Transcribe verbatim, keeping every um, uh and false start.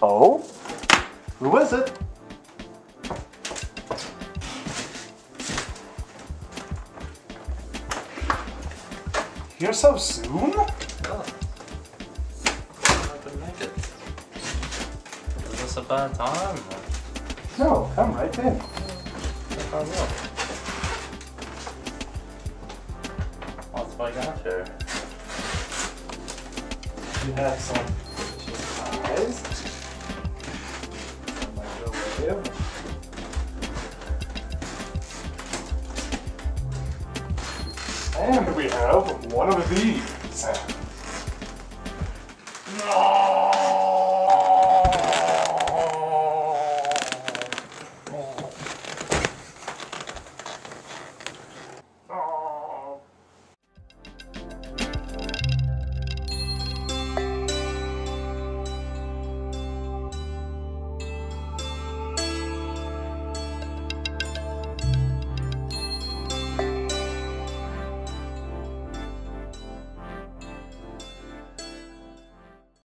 Oh? Who is it? Here so soon? Oh. I could make it. Is this a bad time? No, come right in. I will. What's my got here? You have some pies. Some microwave. And we have one of these. No!